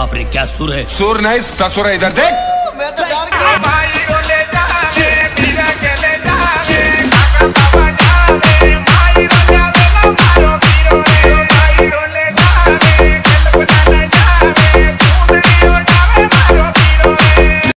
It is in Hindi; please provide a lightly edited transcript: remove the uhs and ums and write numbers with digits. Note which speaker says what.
Speaker 1: बाप रे क्या सुर है।
Speaker 2: सुर नहीं ससुर है, इधर देख।
Speaker 3: मैं तो डर गया भाई।